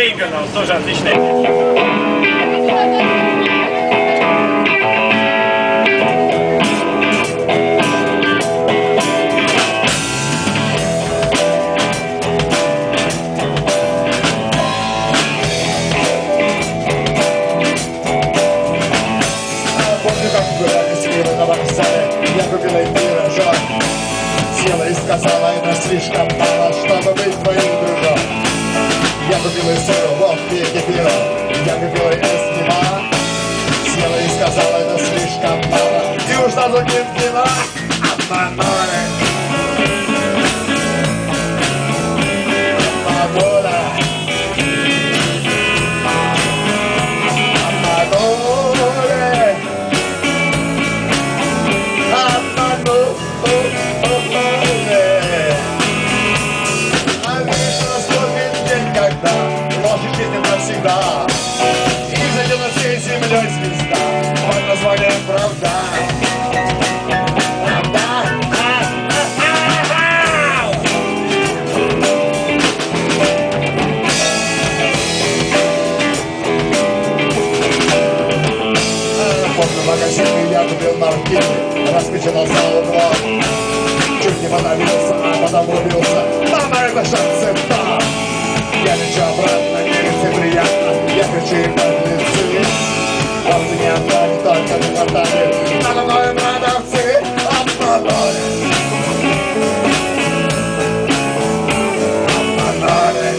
Рейганов, тоже отличная песня. На вокзале я купила ей пирожок. Села и сказала, это слишком мало, чтобы быть твоим дружом. Я купила ей сыру, водки и кефира. Я купила ей эскимо. Села и сказала, это слишком мало, и уж сразу не в кино. Обманули. Обманули. Навсегда. И взойдет над всей землей звезда под названием правда. Правда. Помню, в магазине я купил маркизи, распечатал за углом. Чуть не подавился, а потом влюбился. Мама, это шансета. Я лечу обратно, не приятно. Я кричу им подлецы. Вам не отдать только на квартале. Надо мной продавцы обманули. Обманули.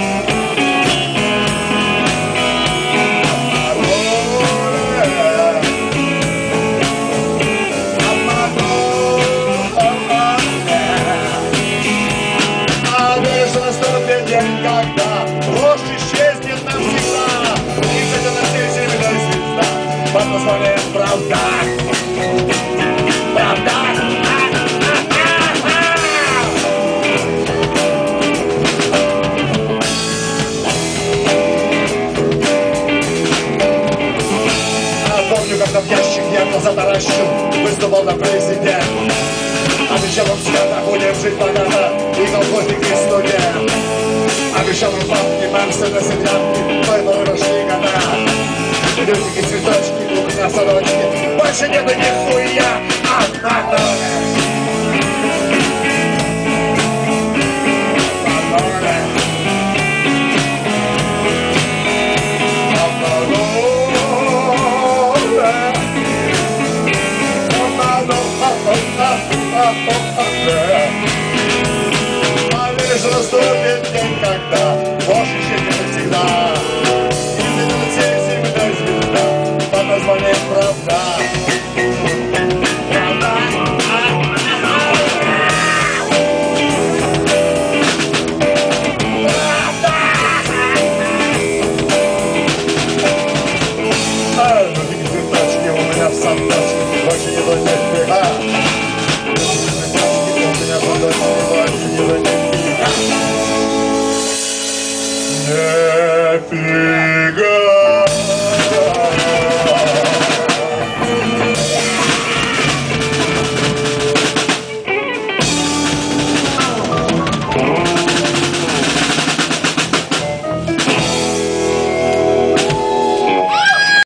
Когда ложь исчезнет навсегда, и зайдет на всей землей звезда под названием правда. Правда. Помню, когда в ящик я глаза таращил, выступал на президент. Обещал он свято, будем жить богато, и колхозник, и студент. Обещал он бабки, Мерседес и тряпки, но это прошли года. Лютики, цветочки, у меня садочки, больше нету нихуя, обманули. Обманули.